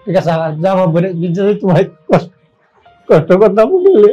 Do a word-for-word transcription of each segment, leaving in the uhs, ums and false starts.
ঠিক আছে জামা বলে তোমার কষ্ট করতাম বললে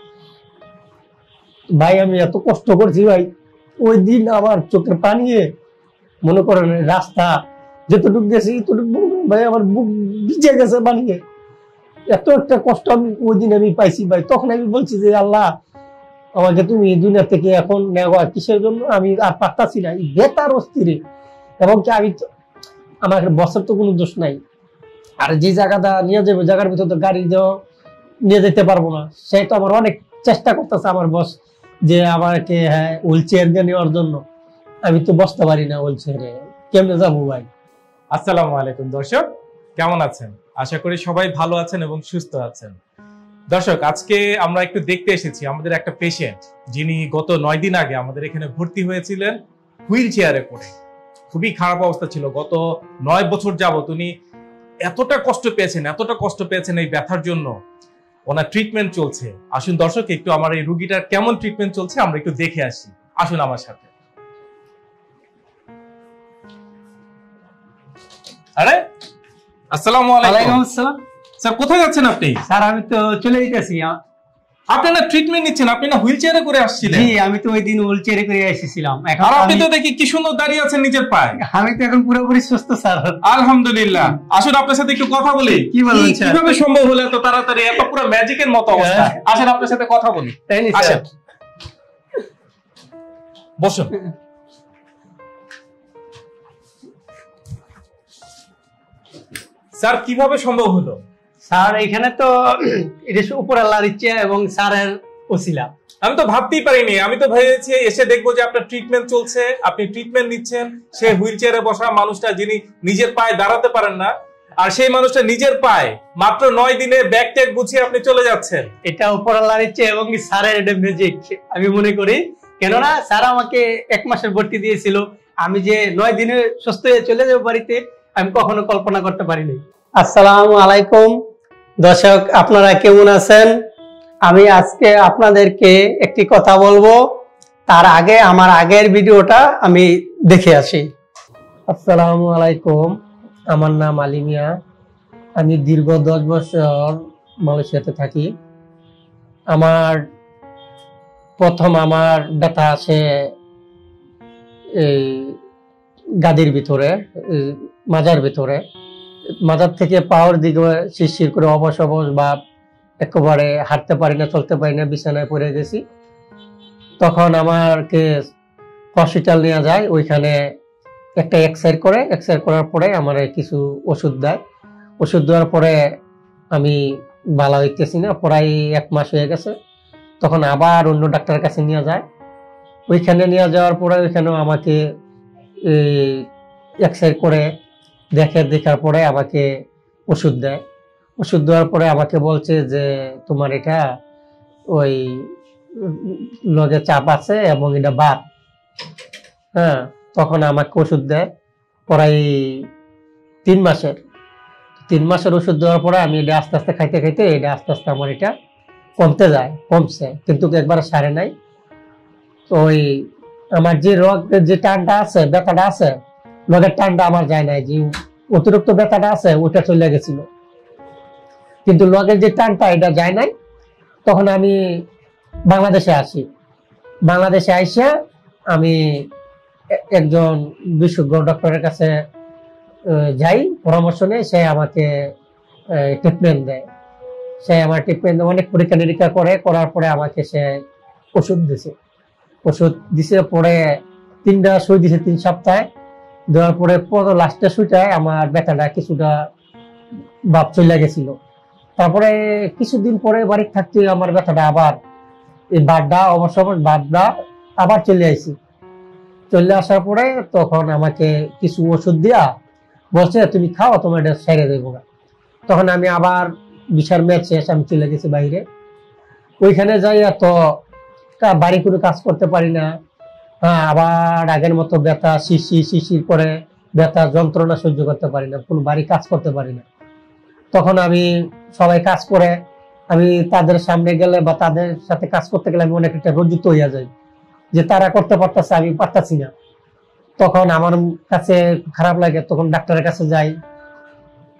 ভাই আমি এত কষ্ট করছি ভাই ওই দিন আমার চোখের পানিয়ে মনে করেন রাস্তা যতটুকু গেছি ততটুকু ভাই আমার বুক ভিজে গেছে বানিয়ে এত একটা কষ্ট আমি ওই দিন আমি পাইছি ভাই তখন আমি বলছি যে আল্লাহ আমাকে তুমি দুনিয়া থেকে এখন নেওয়া কিসের জন্য আমি আর পারতাছি না এই বেতার অস্থিরে এবং কি আমি আমার বছর তো কোনো দোষ নাই আর যে জায়গাটা নিয়ে যাবো জায়গার ভিতরে তো গাড়ি দেওয়া নিয়ে যেতে পারবো না সেটা আমার অনেক চেষ্টা করতেছে আমার বস যে আমাকে হ্যাঁ হুইল চেয়ার দিয়ে নেওয়ার জন্য আমি তো বসতে পারি না হুইল চেয়ারে কেমনে যাবো ভাই। আসসালামু আলাইকুম দর্শক, কেমন আছেন? আশা করি সবাই ভালো আছেন এবং সুস্থ আছেন। দর্শক, আজকে আমরা একটু দেখতে এসেছি আমাদের একটা পেশেন্ট যিনি গত নয় দিন আগে আমাদের এখানে ভর্তি হয়েছিলেন হুইল চেয়ারে পড়ে। খুবই খারাপ অবস্থা ছিল। গত নয় বছর যাবত উনি এতটা কষ্ট পেয়েছেন এতটা কষ্ট পেয়েছেন এই ব্যথার জন্য। ওনার ট্রিটমেন্ট চলছে। আসুন দর্শক, একটু আমার এই রোগীটার কেমন ট্রিটমেন্ট চলছে আমরা একটু দেখে আসি। আসুন আমার সাথে। আরে আসসালামু আলাইকুম। আসসালাম স্যার, কোথায় যাচ্ছেন আপনি? স্যার আমি তো চলে যেতেছি। আপনি না ট্রিটমেন্ট নিচ্ছেন, আপনি না হুইল চেয়ারে করে আসছিলেন। জি আমি তো ওই দিন হুইল চেয়ারে করে এসেছিলাম। এখন আর আপনি তো দেখি কি সুন্দর দাঁড়িয়ে আছেন নিজের পায়ে। আমি তো এখন পুরোপুরি সুস্থ স্যার। আলহামদুলিল্লাহ। আসুন আপনার সাথে একটু কথা বলি। কি বলুন স্যার? কিভাবে সম্ভব হলো এত তাড়াতাড়ি, এত পুরো ম্যাজিকের মতো অবস্থা? আসেন আপনার সাথে কথা বলি। তাই নি আসেন, স্যার? বসুন। স্যার, কিভাবে সম্ভব হলো? স্যার এখানে তো এটা উপর আল্লাহর ইচ্ছা এবং স্যারের ওসিলা। আমি তো ভাবতেই পারিনি। আমি তো ভেবেছি এসে দেখবো যে আপনার ট্রিটমেন্ট চলছে, আপনি ট্রিটমেন্ট নিচ্ছেন। সে হুইল চেয়ারে বসা মানুষটা যিনি নিজের পায়ে দাঁড়াতে পারেন না, আর সেই মানুষটা নিজের পায়ে মাত্র নয় দিনে ব্যাগ ট্যাগ গুছিয়ে আপনি চলে যাচ্ছেন। এটা উপর আল্লাহর ইচ্ছা এবং স্যারের এটা ম্যাজিক আমি মনে করি। কেননা স্যার আমাকে এক মাসের ভর্তি দিয়েছিল, আমি যে নয় দিনে সুস্থ হয়ে চলে যাবো বাড়িতে আমি কখনো কল্পনা করতে পারিনি। আসসালামু আলাইকুম দর্শক, আপনারা কেমন আছেন? আমি আজকে আপনাদেরকে একটি কথা বলবো, তার আগে আমার আগের ভিডিওটা আমি দেখে আসি। আসসালামু আলাইকুম, আমার নাম আলী মিয়া। আমি দীর্ঘ দশ বছর মালয়েশিয়াতে থাকি। আমার প্রথম আমার ব্যথা আছে এই গাদির ভিতরে, মাজার ভিতরে, মাজার থেকে পাওয়ার দিকে শিরশির করে অবশ অবশ বা একেবারে হাঁটতে পারি না, চলতে পারি না, বিছানায় পড়ে গেছি। তখন আমাকে হসপিটাল নিয়ে যায়। ওইখানে একটা এক্সরে করে, এক্সরে করার পরে আমার কিছু ওষুধ দেয়। ওষুধ দেওয়ার পরে আমি ভালো হইতেছি না, প্রায় এক মাস হয়ে গেছে। তখন আবার অন্য ডাক্তারের কাছে নিয়ে যায়। ওইখানে নিয়ে যাওয়ার পরে ওইখানেও আমাকে এক্সরে করে দেখে, দেখার পরে আমাকে ওষুধ দেয়। ওষুধ দেওয়ার পরে আমাকে বলছে যে তোমার এটা ওই লগে চাপ আছে এবং এটা বাত। হ্যাঁ, তখন আমাকে ওষুধ দেয় প্রায় তিন মাসের তিন মাসের ওষুধ দেওয়ার পরে আমি এটা আস্তে আস্তে খাইতে খাইতে এটা আস্তে আস্তে আমার এটা কমতে যায়, কমছে, কিন্তু একবার সারে নাই। তো ওই আমার যে রোগ, যে টানটা আছে, ব্যথাটা আছে, লগের টানটা আমার যায় নাই। যে অতিরিক্ত ব্যথাটা আছে ওটা চলে গেছিল, কিন্তু লগের যে টানটা এটা যায় নাই। তখন আমি বাংলাদেশে আসি। বাংলাদেশে আইসা আমি একজন বিশেষজ্ঞ ডক্টরের কাছে যাই, পরামর্শ নেই। সে আমাকে ট্রিটমেন্ট দেয়। সে আমার ট্রিটমেন্ট অনেক পরীক্ষা নিরীক্ষা করে, করার পরে আমাকে সে ওষুধ দিছে। ওষুধ দিছে পরে তিনটা সুই দিছে তিন সপ্তাহে। দেওয়ার পরে লাস্টের সুইটায় আমার ব্যথাটা কিছুটা ভাব চলে গেছিল। তারপরে কিছুদিন পরে বাড়ি থাকতে আমার ব্যথাটা আবার এই বাদটা অবশ্য বাদটা আবার চলে আসি। চলে আসার পরে তখন আমাকে কিছু ওষুধ দিয়া বলছে তুমি খাও, তোমার এটা সেরে দেবো না। তখন আমি আবার বিশাল ম্যাচ শেষ, আমি চলে গেছি বাইরে। ওইখানে যাই তো বাড়ি কোনো কাজ করতে পারি না। হ্যাঁ, আবার আগের মতো ব্যথা, শিশির শিশির করে ব্যথা, যন্ত্রণা সহ্য করতে পারি না, কোনো বাড়ি কাজ করতে পারি না। তখন আমি সবাই কাজ করে, আমি তাদের সামনে গেলে বা তাদের সাথে কাজ করতে গেলে আমি অনেক একটা রঞ্জিত হইয়া যাই যে তারা করতে পারতেছে, আমি পারতাছি না। তখন আমার কাছে খারাপ লাগে। তখন ডাক্তারের কাছে যাই,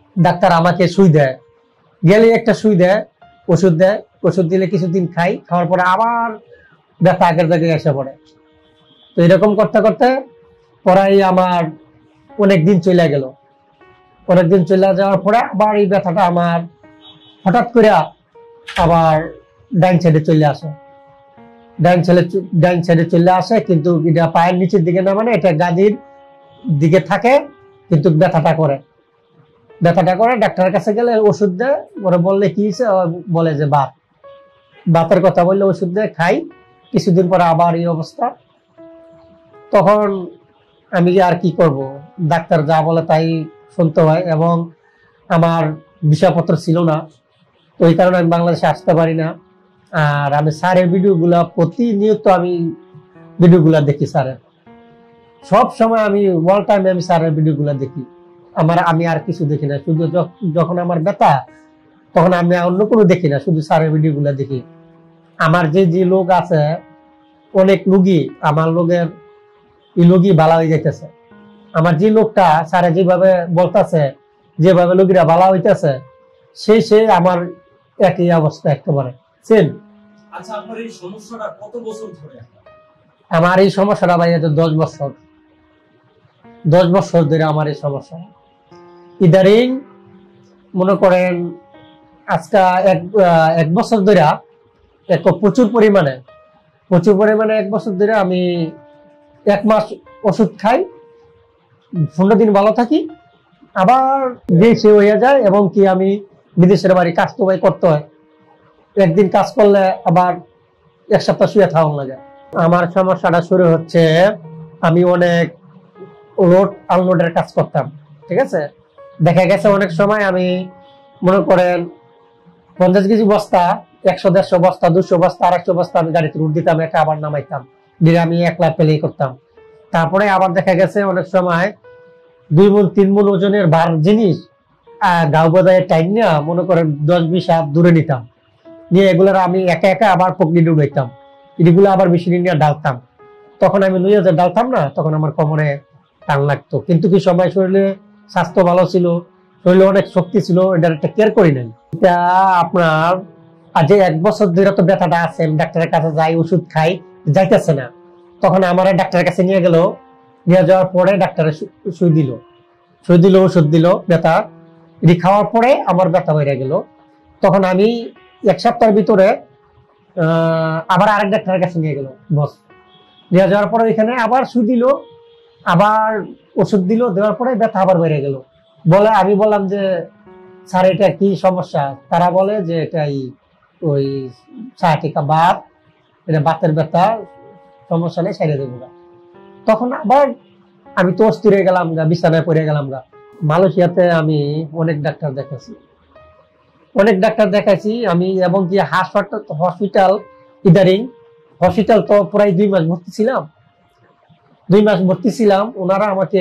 ডাক্তার আমাকে সুই দেয়, গেলে একটা সুই দেয়, ওষুধ দেয়, ওষুধ দিলে কিছুদিন খাই, খাওয়ার পরে আবার ব্যথা আগের জায়গায় এসে পড়ে। তো এরকম করতে করতে পরাই আমার অনেক দিন চলে গেল। অনেকদিন চলে যাওয়ার পরে আবার এই ব্যথাটা আমার হঠাৎ করে আবার ডাইন সাইডে চলে আসে। ডাইন সাইডে ডাইন সাইডে চলে আসে, কিন্তু এটা পায়ের নিচের দিকে না, মানে এটা গাদির দিকে থাকে, কিন্তু ব্যথাটা করে ব্যথাটা করে ডাক্তারের কাছে গেলে ওষুধ দেয়, ওরা বললে কি হয়েছে, বলে যে বাত বাতের কথা বললে ওষুধ দেয়, খাই, কিছুদিন পরে আবার এই অবস্থা। তখন আমি আর কি করব, ডাক্তার যা বলে তাই শুনতে হয়, এবং আমার বিষয়পত্র ছিল না, তো এই কারণে আমি বাংলাদেশে আসতে পারি না। আর আমি স্যারের ভিডিও গুলা প্রতিনিয়ত আমি ভিডিও গুলা দেখি, স্যারের সব সময় আমি অল টাইম আমি স্যারের ভিডিও গুলা দেখি। আমার আমি আর কিছু দেখি না, শুধু যখন আমার ব্যথা তখন আমি অন্য কোনো দেখি না, শুধু স্যারের ভিডিও গুলা দেখি। আমার যে যে লোক আছে, অনেক রোগী, আমার লোকের এই রোগী ভালো হয়ে যাইতেছে। আমার যে লোকটা স্যারে যেভাবে বলতেছে, যেভাবে রোগীরা ভালো হইতেছে, সেই সে আমার একই অবস্থা একেবারে সেম। আচ্ছা, আপনার এই সমস্যাটা কত বছর ধরে? আমার এই সমস্যাটা ভাই দশ বছর দশ বছর ধরে আমার এই সমস্যা। ইদারিং মনে করেন আজকে এক এক বছর ধরে এক প্রচুর পরিমাণে প্রচুর পরিমাণে এক বছর ধরে আমি এক মাস ওষুধ খাই, পনেরো দিন ভালো থাকি, আবার দেশে হয়ে যায়। এবং কি আমি বিদেশের বাড়ি কাজ তো ভাই করতে হয়, একদিন কাজ করলে আবার এক সপ্তাহ শুয়ে থাকা লাগে। আমার সমস্যাটা শুরু হচ্ছে, আমি অনেক লোড আনলোডের কাজ করতাম, ঠিক আছে। দেখা গেছে অনেক সময় আমি মনে করেন পঞ্চাশ কেজি বস্তা, একশো দেড়শো বস্তা, দুশো বস্তা, আড়াইশো বস্তা আমি গাড়িতে রুট দিতাম, একটা আবার নামাইতাম, দিয়ে আমি একলা পেলে করতাম। তারপরে আবার দেখা গেছে অনেক সময় দুই মন তিন মন ওজনের ভার জিনিস গাও বাজারের টাইম নিয়ে মনে করেন দশ বিশ হাত দূরে নিতাম, নিয়ে এগুলোর আমি একা একা আবার পকড়ি উঠাইতাম, এগুলো আবার মেশিনে নিয়ে ডালতাম। তখন আমি নুয়ে যে ডালতাম না, তখন আমার কোমরে টান লাগতো, কিন্তু কি সময় শরীরে স্বাস্থ্য ভালো ছিল, শরীরে অনেক শক্তি ছিল, এটার একটা কেয়ার করি নাই। এটা আপনার আজ এক বছর ধরে তো ব্যথাটা আছে, আমি ডাক্তারের কাছে যাই, ওষুধ খাই, যাইতেছে না। তখন আমার ডাক্তারের কাছে নিয়ে গেল, নিয়ে যাওয়ার পরে ডাক্তারের সুই দিল সুই দিল ওষুধ দিল ব্যথা, এটি খাওয়ার পরে আমার ব্যথা বেড়ে গেল। তখন আমি এক সপ্তাহের ভিতরে আহ আবার আরেক ডাক্তারের কাছে নিয়ে গেল বস, নিয়ে যাওয়ার পরে এখানে আবার সুই দিল, আবার ওষুধ দিল, দেওয়ার পরে ব্যথা আবার বেড়ে গেল। বলে আমি বললাম যে স্যার এটা কি সমস্যা? তারা বলে যে এটাই ওই সায়াটিকা বাত, এটা বাতের ব্যথা, সমস্যা নেই, সেরে দেবো না। তখন আবার আমি তো অস্থির হয়ে গেলাম গা, বিছানায় পড়ে গেলাম গা। মালয়েশিয়াতে আমি অনেক ডাক্তার দেখাইছি অনেক ডাক্তার দেখাইছি আমি, এবং কি হাসপাতাল হসপিটাল ইদারিং হসপিটাল তো প্রায় দুই মাস ভর্তি ছিলাম দুই মাস ভর্তি ছিলাম ওনারা আমাকে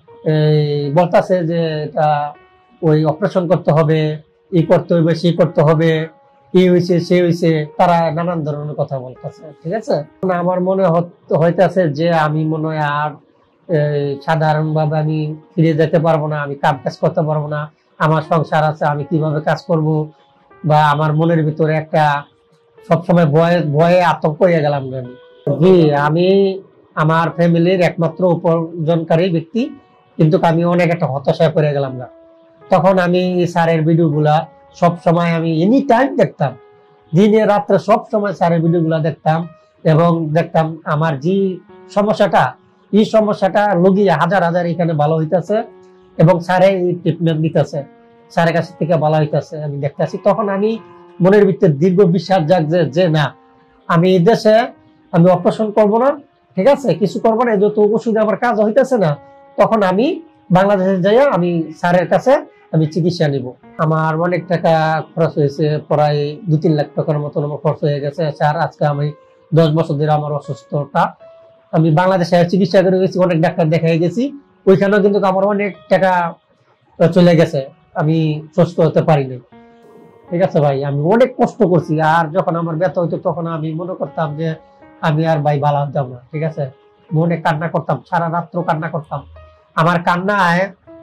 বলতেছে যে এটা ওই অপারেশন করতে হবে, এই করতে হবে, সেই করতে হবে, এই হয়েছে সে হয়েছে, তারা নানান ধরনের কথা বলতেছে, ঠিক আছে। আমার মনে হইতেছে যে আমি মনে হয় আর সাধারণভাবে আমি ফিরে যেতে পারবো না, আমি কাম কাজ করতে পারবো না, আমার সংসার আছে, আমি কিভাবে কাজ করব, বা আমার মনের ভিতরে একটা সবসময় ভয়ে ভয়ে আতঙ্ক হয়ে গেলাম। জি, আমি আমার ফ্যামিলির একমাত্র উপার্জনকারী ব্যক্তি, কিন্তু আমি অনেক একটা হতাশায় পড়ে গেলাম না। তখন আমি স্যারের ভিডিও গুলা সব সময় আমি এনি টাইম দেখতাম, দিনে রাত্রে সব সময় স্যারের ভিডিও গুলা দেখতাম, এবং দেখতাম আমার যে সমস্যাটা, এই সমস্যাটা রোগী হাজার হাজার এখানে ভালো হইতেছে, এবং স্যারে ট্রিটমেন্ট দিতেছে, স্যারের কাছ থেকে ভালো হইতেছে, আমি দেখতেছি। তখন আমি মনের ভিতরে দীর্ঘ বিশ্বাস জাগছে যে না, আমি এই দেশে আমি অপারেশন করবো না, ঠিক আছে, কিছু করবো না, যত ওষুধে আমার কাজ হইতেছে না, তখন আমি বাংলাদেশে যাই, আমি স্যারের কাছে আমি চিকিৎসা নিব। আমার অনেক টাকা খরচ হয়েছে, প্রায় দু তিন লাখ টাকার মতন আমার খরচ হয়ে গেছে। স্যার আজকে আমি দশ বছর ধরে আমার অসুস্থতা, আমি বাংলাদেশে চিকিৎসা করে গেছি, অনেক ডাক্তার দেখাই গেছি, ওইখানেও কিন্তু আমার অনেক টাকা চলে গেছে, আমি সুস্থ হতে পারিনি, ঠিক আছে ভাই। আমি অনেক কষ্ট করছি, আর যখন আমার ব্যথা হইতো তখন আমি মনে করতাম যে আমি আর ভাই ভালো হতাম না, ঠিক আছে, মনে কান্না করতাম, সারা রাত্র কান্না করতাম। আমার কান্নায়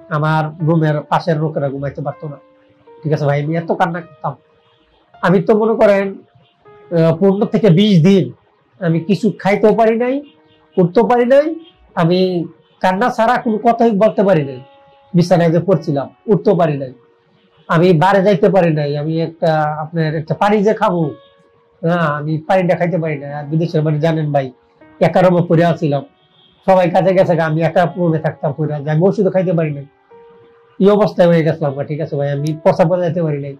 আমার রুমের পাশের লোকেরা ঘুমাইতে পারতো না। ঠিক আছে ভাই, আমি এত কান্না করতাম। আমি তো মনে করেন পনেরো থেকে বিশ দিন আমি কিছু খাইতেও পারি নাই, উঠতেও পারি নাই, আমি কান্না ছাড়া কোনো কথাই বলতে পারি নাই। বিছানায় যে পড়ছিলাম উঠতেও পারি নাই, আমি বাইরে যাইতে পারি নাই, আমি একটা আপনার একটা পানি যে খাবো, হ্যাঁ আমি পানিটা খাইতে পারি না। আর বিদেশের বাড়ি জানেন ভাই, একা রুমে পড়ে আসছিলাম, সবাই কাছে গেছে, আমি একা রুমে থাকতাম পড়ে, আমি ওষুধও খাইতে পারি নাই, এই অবস্থায় হয়ে গেছিলাম। ঠিক আছে ভাই, আমি পচা পচা যেতে পারি নাই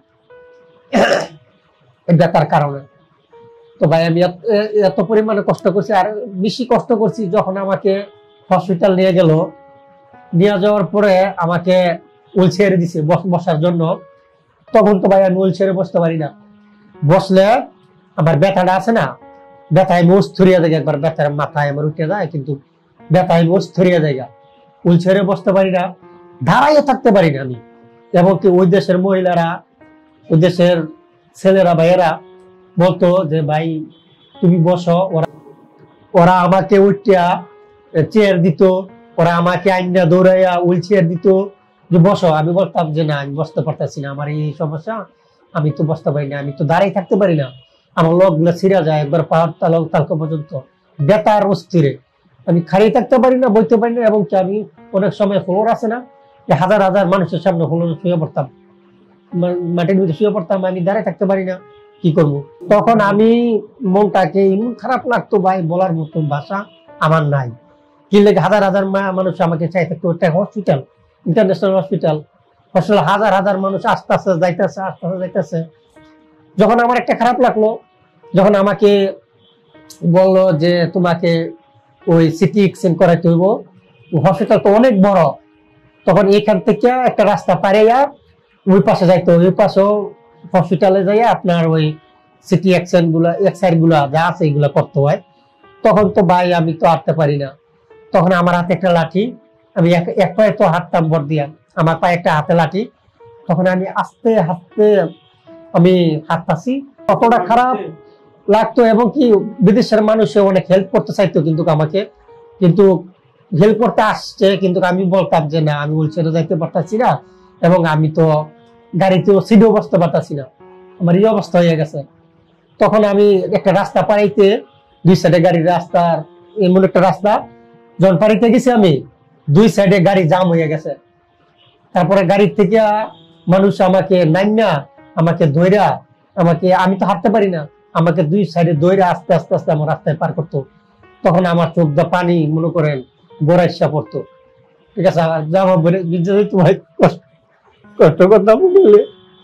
ব্যথার কারণে। তো ভাই আমি এত পরিমাণে কষ্ট করছি, আর বেশি কষ্ট করছি যখন আমাকে হসপিটাল নিয়ে গেল। নিয়ে যাওয়ার পরে আমাকে হুইল চেয়ারে দিছে বসার জন্য। তখন তো ভাই আমি হুইল চেয়ারে বসতে পারি না, বসলে আমার ব্যথাটা আছে না, ব্যথায় মোষ ধরিয়া যায়, একবার ব্যথার মাথায় আমার উঠে যায়, কিন্তু ব্যথায় মোষ ধরিয়া যায়, হুইল চেয়ারে বসতে পারি না, দাঁড়াইও থাকতে পারি না আমি। এমনকি ওই দেশের মহিলারা, ওই দেশের ছেলেরা ভাইয়েরা বলতো যে ভাই তুমি বসো, ওরা ওরা আমাকে উঠিয়া চেয়ার দিত, ওরা আমাকে আইনা দৌড়াইয়া হুইল চেয়ার দিত যে বসো। আমি বলতাম যে না, আমি বসতে পারতেছি না, আমার এই সমস্যা, আমি তো বসতে পারি না, আমি তো দাঁড়াই থাকতে পারি না, আমার লোক গুলা ছিঁড়া যায় একবার পাহাড় তালক তালক পর্যন্ত, ব্যথার অস্থিরে আমি খাড়িয়ে থাকতে পারি না, বইতে পারি না। এবং কি আমি অনেক সময় ফ্লোর আছে না, হাজার হাজার মানুষের সামনে ফ্লোরে শুয়ে পড়তাম, মাটির ভিতরে শুয়ে পড়তাম, আমি দাঁড়াই থাকতে পারি না, কি করব। তখন আমি মনটাকে এমন খারাপ লাগতো ভাই, বলার মতো ভাষা আমার নাই। কি লেগে হাজার হাজার মানুষ আমাকে চাই থাকতো, একটা হসপিটাল, ইন্টারন্যাশনাল হসপিটাল, হসপিটাল হাজার হাজার মানুষ আস্তে আস্তে যাইতেছে, আস্তে আস্তে যাইতেছে। যখন আমার একটা খারাপ লাগলো, যখন আমাকে বললো যে তোমাকে ওই সিটি এক্সচেঞ্জ করাইতে হইব, হসপিটাল তো অনেক বড়, তখন এখান থেকে একটা রাস্তা পাড়িয়া ওই পাশে যাইতো, ওই পাশেও হসপিটালে যাইয়া আপনার ওই সিটি এক্সচেঞ্জ গুলা এক্সাইড গুলা যা আছে এগুলা করতে হয়। তখন তো ভাই আমি তো হাঁটতে পারি না, তখন আমার হাতে একটা লাঠি, আমি এক পায়ে তো হাঁটতাম ভর দিয়া, আমার পায়ে একটা হাতে লাঠি, তখন আমি আস্তে আস্তে আমি হাঁটতাছি, কতটা খারাপ লাগতো। এবং কি বিদেশের মানুষে অনেক হেল্প করতে চাইতো কিন্তু আমাকে, কিন্তু হেল্প করতে আসছে, কিন্তু আমি বলতাম যে না, আমি হুইল চেয়ারে যাইতে পারতাছি না, এবং আমি তো গাড়িতেও সিটেও বসতে পারতাছি না, আমার এই অবস্থা হয়ে গেছে। তখন আমি একটা রাস্তা পাড়াইতে, দুই সাইডে গাড়ির রাস্তার এমন একটা রাস্তা, যখন পাড়িতে গেছি আমি, দুই সাইডে গাড়ি জাম হয়ে গেছে। তারপরে গাড়ির থেকে মানুষ আমাকে নাইনা আমাকে ধইরা, আমাকে, আমি তো হাঁটতে পারি না, আমাকে দুই সাইডে ধইরা আস্তে আস্তে আস্তে আমার রাস্তায় পার করতো। তখন আমার চোখ দা পানি মনে করেন গোড়াইসা পড়তো। ঠিক আছে, জামা বলে তোমার কষ্ট করতাম বলে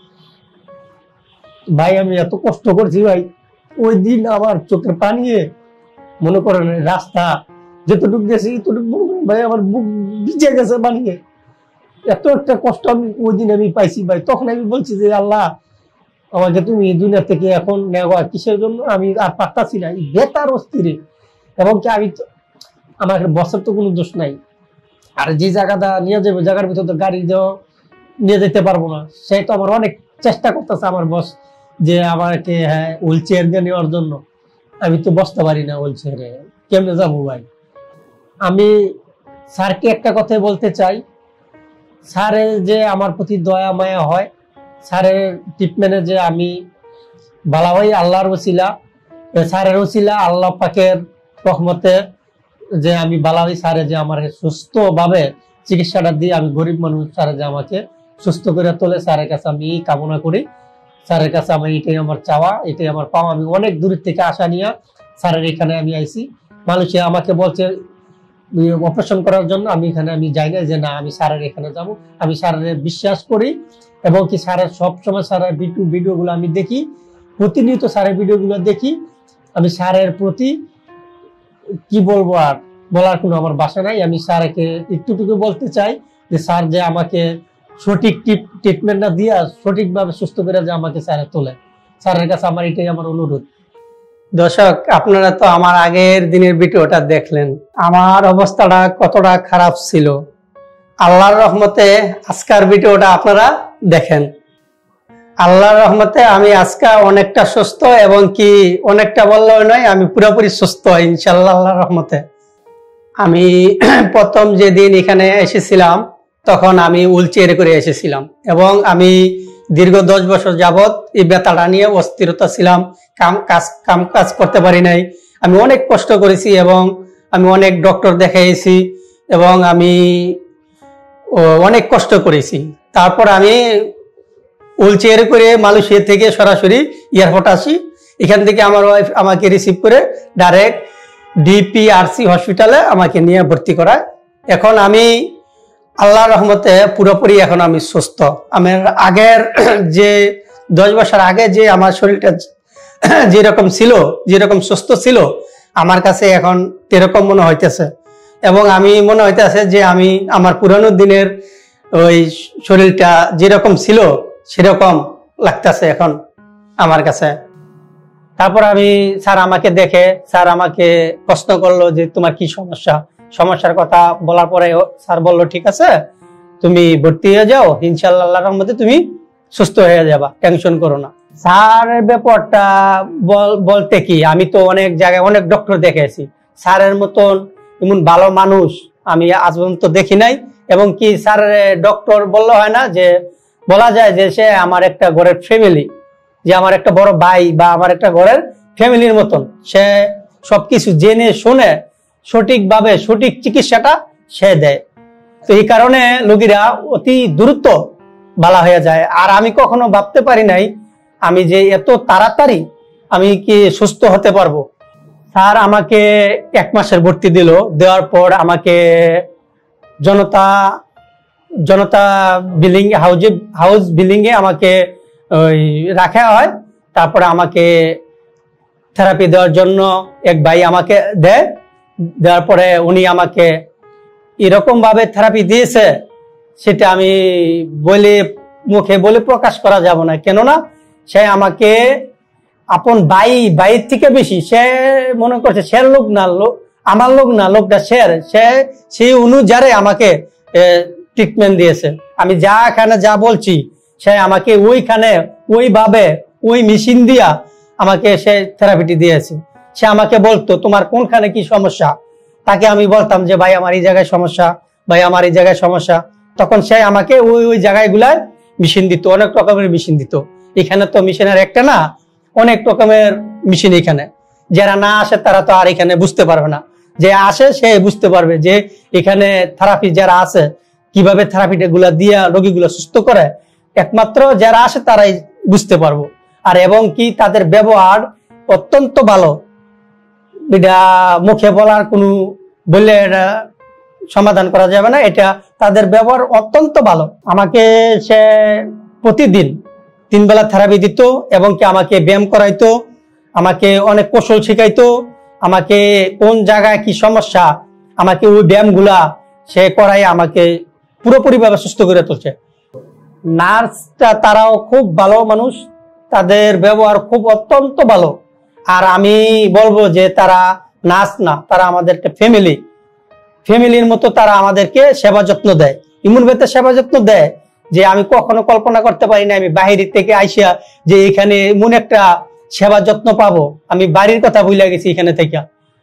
ভাই, আমি এত কষ্ট করছি ভাই, ওই দিন আমার চোখের পানিয়ে মনে করেন রাস্তা যতটুকু গেছি ততটুকু ভাই আমার বুক ভিজে গেছে বানিয়ে, এত একটা কষ্ট আমি ওই দিন আমি পাইছি ভাই। তখন আমি বলছি যে আল্লাহ, আমাকে তুমি দুনিয়া থেকে এখন নেওয়া কিসের জন্য, আমি আর পারতাছি না, এই বেতার অস্থিরে। এবং কি আমি আমার বসের তো কোনো দোষ নাই, আর যে জায়গাটা নিয়ে যাবো জায়গার ভিতর তো গাড়ি দেওয়া নিয়ে যেতে পারবো না, সে তো আমার অনেক চেষ্টা করতেছে আমার বস যে আমাকে হ্যাঁ হুইল চেয়ার দিয়ে নেওয়ার জন্য, আমি তো বসতে পারি না হুইল চেয়ারে, কেমনে যাবো ভাই। আমি স্যারকে একটা কথাই বলতে চাই, স্যারের যে আমার প্রতি দয়া মায়া হয়, স্যারের ট্রিটমেন্টে যে আমি ভালো হই আল্লাহর ওসিলা, স্যারের ওসিলা, আল্লাহ পাকের রহমতে যে আমি ভালো হই, স্যারে যে আমার সুস্থ ভাবে চিকিৎসাটা দিয়ে, আমি গরিব মানুষ, স্যারে যে আমাকে সুস্থ করে তোলে, স্যারের কাছে আমি কামনা করি। স্যারের কাছে আমার এটাই আমার চাওয়া, এটাই আমার পাওয়া। আমি অনেক দূর থেকে আশা নিয়ে স্যারের এখানে আমি আইছি। মানুষে আমাকে বলছে অপারেশন করার জন্য, আমি এখানে আমি যাই না যে না আমি স্যারের এখানে যাব, আমি স্যারের বিশ্বাস করি। এবং কি স্যারের সবসময় স্যারের ভিডিও ভিডিওগুলো আমি দেখি, প্রতিনিয়ত স্যারের ভিডিওগুলো দেখি। আমি স্যারের প্রতি কি বলবো, আর বলার কোনো আমার ভাষা নাই। আমি স্যারকে একটুটুকু বলতে চাই যে স্যার যে আমাকে সঠিক ট্রিটমেন্ট না দিয়া সঠিকভাবে সুস্থ করে যে আমাকে স্যারে তোলে, স্যারের কাছে আমার এটাই আমার অনুরোধ। দর্শক, আপনারা তো আমার আগের দিনের ভিডিওটা দেখলেন, আমার অবস্থাটা কতটা খারাপ ছিল। আল্লাহর রহমতে আজকের ভিডিওটা আপনারা দেখেন। আল্লাহর রহমতে আমি আজকে অনেকটা সুস্থ, এবং কি অনেকটা বললেও নয়, আমি পুরোপুরি সুস্থ ইনশাআল্লাহ আল্লাহর রহমতে। আমি প্রথম যেদিন এখানে এসেছিলাম, তখন আমি হুইল চেয়ারে করে এসেছিলাম এবং আমি দীর্ঘ দশ বছর যাবৎ এই ব্যথাটা নিয়ে অস্থিরতা ছিলাম, কাম কাজ কাম কাজ করতে পারি নাই। আমি অনেক কষ্ট করেছি এবং আমি অনেক ডক্টর দেখাইছি এবং আমি অনেক কষ্ট করেছি। তারপর আমি হুইল চেয়ারে করে মালয়েশিয়া থেকে সরাসরি এয়ারপোর্ট আসি। এখান থেকে আমার ওয়াইফ আমাকে রিসিভ করে ডাইরেক্ট ডিপিআরসি হসপিটালে আমাকে নিয়ে ভর্তি করায়। এখন আমি আল্লাহর রহমতে পুরোপুরি এখন আমি সুস্থ। আমার আগের যে দশ বছর আগে যে আমার শরীরটা যেরকম ছিল, যেরকম সুস্থ ছিল, আমার কাছে এখন এরকম মনে হইতেছে এবং আমি মনে হইতেছে যে আমি আমার পুরানো দিনের ওই শরীরটা যেরকম ছিল সেরকম লাগতেছে এখন আমার কাছে। তারপর আমি স্যার আমাকে দেখে স্যার আমাকে প্রশ্ন করলো যে তোমার কি সমস্যা। সমস্যার কথা বলার পরে স্যার বললো ঠিক আছে, তুমি ভর্তি হয়ে যাও, ইনশাআল্লাহ আল্লাহর রহমতে তুমি সুস্থ হয়ে যাবা, টেনশন করো না। স্যারের ব্যাপারটা বলতে কি, আমি তো অনেক জায়গায় অনেক ডক্টর দেখেছি, স্যারের মতন এমন ভালো মানুষ আমি আজ পর্যন্ত দেখি নাই। এবং কি স্যারের ডক্টর বললে হয় না, যে বলা যায় যে সে আমার একটা ঘরের ফ্যামিলি, যে আমার একটা বড় ভাই বা আমার একটা ঘরের ফ্যামিলির মতন। সে সবকিছু জেনে শুনে সঠিকভাবে সঠিক চিকিৎসাটা সে দেয়। তো এই কারণে রোগীরা অতি দ্রুত ভালো হয়ে যায়। আর আমি কখনো ভাবতে পারি নাই আমি যে এত তাড়াতাড়ি আমি কি সুস্থ হতে পারবো। স্যার আমাকে এক মাসের ভর্তি দিল, দেওয়ার পর আমাকে জনতা জনতা বিল্ডিং হাউজে হাউস বিল্ডিং এ আমাকে ওই রাখা হয়। তারপরে আমাকে থেরাপি দেওয়ার জন্য এক ভাই আমাকে দেয়। দেওয়ার পরে উনি আমাকে এরকম ভাবে থেরাপি দিয়েছে সেটা আমি বলে মুখে বলে প্রকাশ করা যাব না, কেননা সে আমাকে আপন ভাই ভাইয়ের থেকে বেশি সে মনে করছে সের লোক না, আমার লোক না, লোকটা সের, সে সেই অনুযায়ী আমাকে ট্রিটমেন্ট দিয়েছে। আমি যা এখানে যা বলছি সে আমাকে ওইখানে ওইভাবে ওই মেশিন দিয়া আমাকে সে থেরাপিটি দিয়েছে। সে আমাকে বলতো তোমার কোনখানে কি সমস্যা, তাকে আমি বলতাম যে ভাই আমার এই জায়গায় সমস্যা, ভাই আমার এই জায়গায় সমস্যা। তখন সে আমাকে ওই ওই জায়গায় গুলায় মেশিন দিত, অনেক রকমের মেশিন দিত। এখানে তো মেশিনের একটা না, অনেক রকমের মেশিন এখানে। যারা না আসে তারা তো আর এখানে বুঝতে পারবে না, যে আসে সে বুঝতে পারবে যে এখানে থেরাপি যারা আছে কিভাবে থেরাপিটা গুলা দিয়া রোগীগুলো সুস্থ করে, একমাত্র যারা আসে তারাই বুঝতে পারবো। আর এবং কি তাদের ব্যবহার অত্যন্ত ভালো, এটা মুখে বলার কোনো বললে এটা সমাধান করা যাবে না। এটা তাদের ব্যবহার অত্যন্ত ভালো। আমাকে সে প্রতিদিন তিন বেলা থেরাপি দিত এবং কি আমাকে ব্যায়াম করাইতো, আমাকে অনেক কৌশল শিখাইতো, আমাকে কোন জায়গায় কি সমস্যা আমাকে ওই ব্যায়ামগুলা সে করাই আমাকে পুরোপুরি ভাবে সুস্থ করে তুলছে। নার্সটা তারাও খুব ভালো মানুষ, তাদের ব্যবহার খুব অত্যন্ত ভালো। আর আমি বলবো যে তারা নার্স না, তারা আমাদের ফ্যামিলি ফ্যামিলির মতো তারা আমাদেরকে সেবা যত্ন দেয়, এমন ভাবে সেবা যত্ন দেয় যে আমি কখনো কল্পনা করতে পারি না আমি বাহির থেকে আইসা যে এখানে এমন একটা সেবা যত্ন পাবো। আমি বাড়ির কথা ভুলে গেছি এখানে থেকে।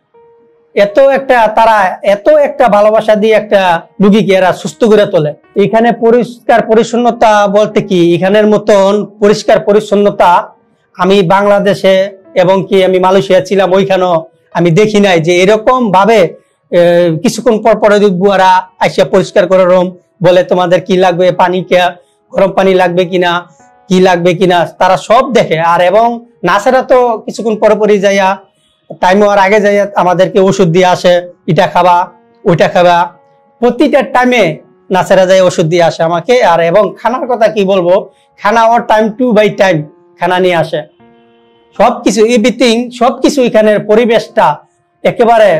এত একটা তারা এত একটা ভালোবাসা দিয়ে একটা রুগীকে এরা সুস্থ করে তোলে। এখানে পরিষ্কার পরিচ্ছন্নতা বলতে কি, এখানের মতন পরিষ্কার পরিচ্ছন্নতা আমি বাংলাদেশে এবং কি আমি মালয়েশিয়া ছিলাম ওইখানেও আমি দেখি নাই যে এরকম ভাবে কিছুক্ষণ পর পরে বুয়ারা আইসা পরিষ্কার করে রুম বলে তোমাদের কি লাগবে, পানি কে গরম পানি লাগবে কিনা, কি লাগবে কিনা তারা সব দেখে। আর এবং নার্সেরা তো কিছুক্ষণ পরে পরে যাইয়া টাইম হওয়ার আগে যাইয়া আমাদেরকে ওষুধ দিয়ে আসে, এটা খাবা ওইটা খাবা, প্রতিটা টাইমে নার্সেরা যাই ওষুধ দিয়ে আসে আমাকে। আর এবং খানার কথা কি বলবো, খানা ওর টাইম টু বাই টাইম খানা নিয়ে আসে, সবকিছু এভরিথিং সবকিছু এখানের পরিবেশটা একেবারে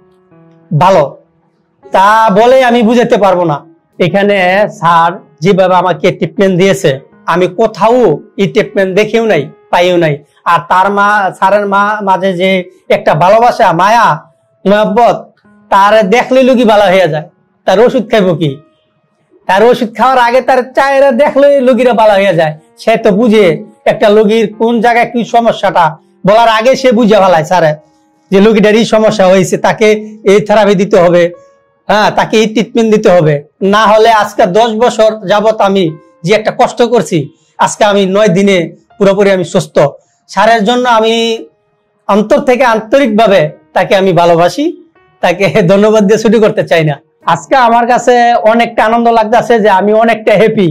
ভালো, তা বলে আমি বুঝাতে পারবো না। এখানে স্যার যেভাবে আমাকে ট্রিটমেন্ট দিয়েছে আমি কোথাও এই ট্রিটমেন্ট দেখেও নাই, পাইও নাই। আর তার মা স্যারের মা মাঝে যে একটা ভালোবাসা, মায়া, মহব্বত, তার দেখলে লোকই ভালো হয়ে যায়। তার ওষুধ খাইবো কি, তার ওষুধ খাওয়ার আগে তার চায়েরা দেখলে লোকীরা ভালো হয়ে যায়। সে তো বুঝে একটা লোকীর কোন জায়গায় কি সমস্যাটা বলার আগে সে বুঝে ভালায় স্যারে যে লোকীটার এই সমস্যা হয়েছে, তাকে এই থেরাপি দিতে হবে, হ্যাঁ, তাকে ট্রিটমেন্ট দিতে হবে। না হলে আজকে দশ বছর যাবত আমি যে একটা কষ্ট করছি, আজকে আমি নয় দিনে পুরোপুরি আমি সুস্থ। স্যারের জন্য আমি অন্তর থেকে আন্তরিকভাবে তাকে আমি ভালোবাসি, তাকে ধন্যবাদ দিয়ে ছুটি করতে চাই না। আজকে আমার কাছে অনেকটা আনন্দ লাগতেছে যে আমি অনেকটা হ্যাপি,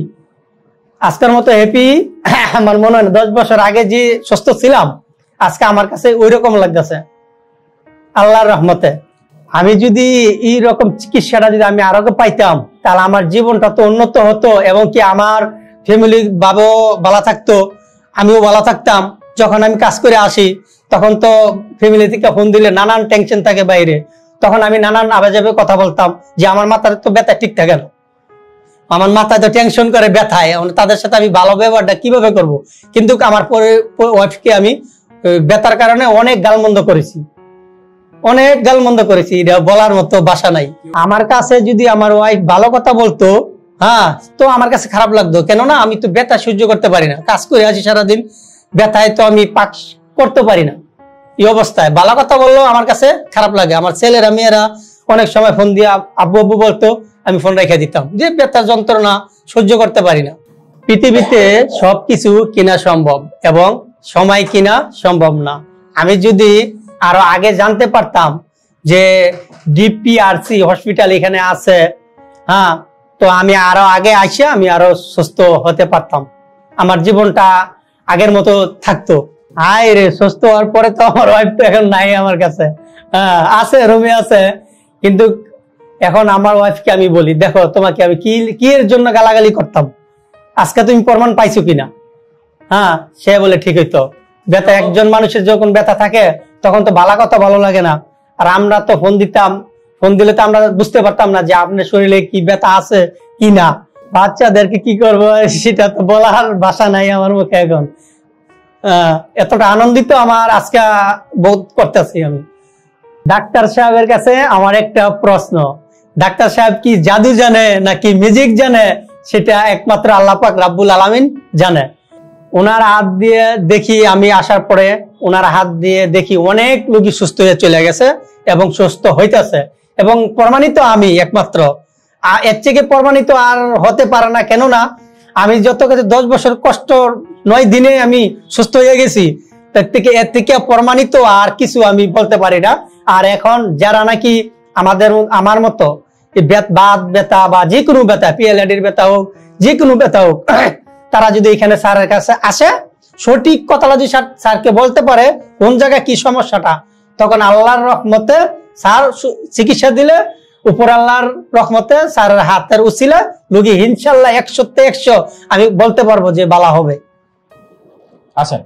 আজকের মতো হ্যাপি আমার মনে হয় না। দশ বছর আগে যে সুস্থ ছিলাম, আজকে আমার কাছে ওই রকম লাগতেছে আল্লাহর রহমতে। আমি যদি এই রকম চিকিৎসাটা যদি আমি আরো পাইতাম, তাহলে আমার জীবনটা তো উন্নত হতো, এবং কি আমার ফ্যামিলি বাবাও ভালো থাকতো, আমিও ভালো থাকতাম। যখন আমি কাজ করে আসি তখন তো ফ্যামিলি থেকে ফোন দিলে নানান টেনশন থাকে বাইরে, তখন আমি নানান আবেজাবে কথা বলতাম যে আমার মাথার তো ব্যথা ঠিক থাকে না, আমার মাথায় তো টেনশন করে ব্যথায়, তাদের সাথে আমি ভালো ব্যবহারটা কিভাবে করব। কিন্তু আমার পরে ওয়াইফকে আমি ব্যথার কারণে অনেক গালমন্দ করেছি, অনেক গালমন্দ করেছি, এটা বলার মতো ভাষা নাই। আমার কাছে যদি আমার ওয়াইফ ভালো কথা বলতো, হ্যাঁ, তো আমার কাছে খারাপ লাগতো, কেননা আমি তো ব্যথা সহ্য করতে পারি না, কাজ করে আছি সারাদিন, ব্যথায় তো আমি পাক করতে পারি না। এই অবস্থায় ভালো কথা বললেও আমার কাছে খারাপ লাগে। আমার ছেলেরা মেয়েরা অনেক সময় ফোন দিয়ে আব্বু আব্বু বলতো, আমি ফোন রেখে দিতাম, যে ব্যথার যন্ত্রণা সহ্য করতে পারি না। পৃথিবীতে সবকিছু কিনা সম্ভব এবং সময় কিনা সম্ভব না। আমি যদি আরো আগে জানতে পারতাম যে ডিপিআরসি হসপিটাল এখানে আছে, হ্যাঁ, তো আমি আরো আগে আসে আমি আরো সুস্থ হতে পারতাম, আমার জীবনটা আগের মতো থাকতো। হাই রে, সুস্থ হওয়ার পরে তো আমার ওয়াইফ তো এখন নাই আমার কাছে, হ্যাঁ আছে, রুমে আছে, কিন্তু এখন আমার ওয়াইফকে আমি বলি, দেখো তোমাকে আমি কি কি এর জন্য গালাগালি করতাম, আজকে তুমি প্রমাণ পাইছো কিনা। হ্যাঁ, সে বলে ঠিক হইতো। ব্যথা, একজন মানুষের যখন ব্যথা থাকে তখন তো ভালো কথা ভালো লাগে না। আর আমরা তো ফোন দিতাম, ফোন দিলে তো আমরা বুঝতে পারতাম না যে আপনার শরীরে কি ব্যথা আছে কি না। বাচ্চাদেরকে কি করবো সেটা তো বলার ভাষা নাই আমার মুখে এখন। আহ এতটা আনন্দিত আমার আজকে বোধ করতেছি আমি। ডাক্তার সাহেবের কাছে আমার একটা প্রশ্ন, ডাক্তার সাহেব কি জাদু জানে নাকি ম্যাজিক জানে, সেটা একমাত্র আল্লাহ পাক রাব্বুল আলামিন জানে। ওনার হাত দিয়ে দেখি, আমি আসার পরে ওনার হাত দিয়ে দেখি অনেক রোগী সুস্থ হয়ে চলে গেছে এবং সুস্থ হইতেছে, এবং প্রমাণিত আমি একমাত্র। এর থেকে প্রমাণিত আর হতে পারে না, কেননা আমি যত কাছে দশ বছর কষ্ট নয় দিনে আমি সুস্থ হয়ে গেছি, তার থেকে এর থেকে প্রমাণিত আর কিছু আমি বলতে পারি না। আর এখন যারা নাকি আমাদের আমার মতো বাত ব্যথা বা যে কোনো ব্যথা, পিএলআইডির ব্যথা হোক, যে কোনো ব্যথা হোক, তারা যদি এখানে স্যারের কাছে আসে, সঠিক কথাটা যদি স্যারকে বলতে পারে কোন জায়গায় কি সমস্যাটা, তখন আল্লাহর রহমতে স্যার চিকিৎসা দিলে, উপর আল্লাহর রহমতে স্যারের হাতের উছিলা রোগী ইনশাল্লাহ একশো তে একশো আমি বলতে পারবো যে ভালো হবে। আসেন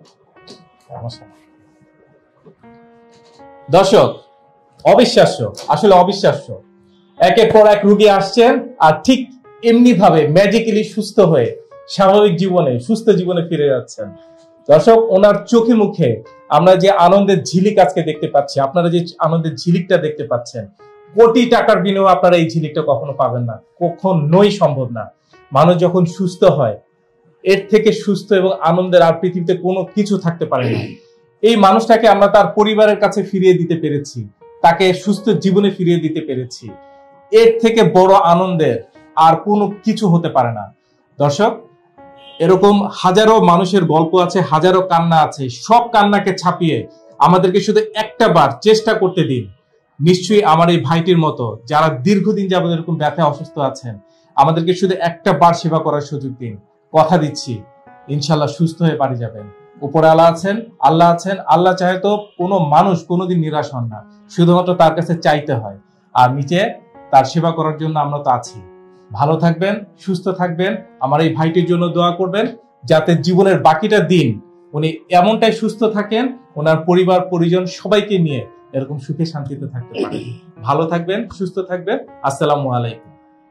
দর্শক, অবিশ্বাস্য, আসলে অবিশ্বাস্য, একের পর এক রোগী আসছেন আর ঠিক এমনি ভাবে ম্যাজিক্যালি সুস্থ হয়ে স্বাভাবিক জীবনে, সুস্থ জীবনে ফিরে যাচ্ছেন। দর্শক, ওনার চোখে মুখে আমরা যে আনন্দের ঝিলিক আজকে দেখতে পাচ্ছি, আপনারা যে আনন্দের ঝিলিকটা দেখতে পাচ্ছেন, কোটি টাকার বিনিময়ে আপনারা এই ঝিলিকটা কখনো পাবেন না, কখনোই সম্ভব না। মানুষ যখন সুস্থ হয়, এর থেকে সুস্থ এবং আনন্দের আর পৃথিবীতে কোনো কিছু থাকতে পারে না। এই মানুষটাকে আমরা তার পরিবারের কাছে ফিরিয়ে দিতে পেরেছি, তাকে সুস্থ জীবনে ফিরিয়ে দিতে পেরেছি, এর থেকে বড় আনন্দের আর কোনো কিছু হতে পারে না। দর্শক, এরকম হাজারো মানুষের গল্প আছে, হাজারো কান্না আছে, সব কান্নাকে ছাপিয়ে আমাদেরকে শুধু একটা বার চেষ্টা করতে দিন। নিশ্চয়ই আমার এই ভাইটির মতো যারা দীর্ঘদিন যাবত এরকম ব্যথায় অসুস্থ আছেন, আমাদেরকে শুধু একটা বার সেবা করার সুযোগ দিন। কথা দিচ্ছি, ইনশাল্লাহ সুস্থ হয়ে বাড়ি যাবেন। উপরে আল্লাহ আছেন, আল্লাহ আছেন, আল্লাহ চাহে তো কোনো মানুষ কোনোদিন নিরাশ হন না, শুধুমাত্র তার কাছে চাইতে হয়। আর নিচে তার সেবা করার জন্য আমরা তো আছি। ভালো থাকবেন, সুস্থ থাকবেন, আমার এই ভাইটির জন্য দোয়া করবেন, যাতে জীবনের বাকিটা দিন উনি এমনটাই সুস্থ থাকেন, ওনার পরিবার পরিজন সবাইকে নিয়ে এরকম সুখে শান্তিতে থাকতে পারেন। ভালো থাকবেন, সুস্থ থাকবেন। আসসালামু আলাইকুম।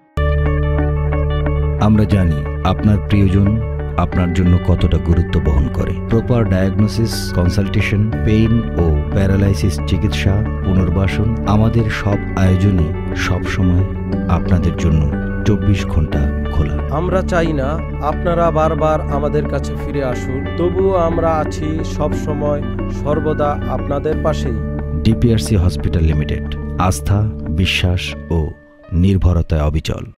আমরা জানি আপনার প্রিয়জন আপনার জন্য কতটা গুরুত্ব বহন করে। প্রপার ডায়াগনোসিস, কনসালটেশন, পেইন ও প্যারালাইসিস চিকিৎসা, পুনর্বাসন, আমাদের সব আয়োজনে সব সময় আপনাদের জন্য চব্বিশ ঘন্টা খোলা। আমরা চাই না আপনারা বারবার আমাদের কাছে ফিরে আসুন, তবুও আমরা আছি সব সময় সর্বদা আপনাদের পাশেই। ডিপিআরসি হসপিটাল লিমিটেড, আস্থা, বিশ্বাস ও নির্ভরতায় অবিচল।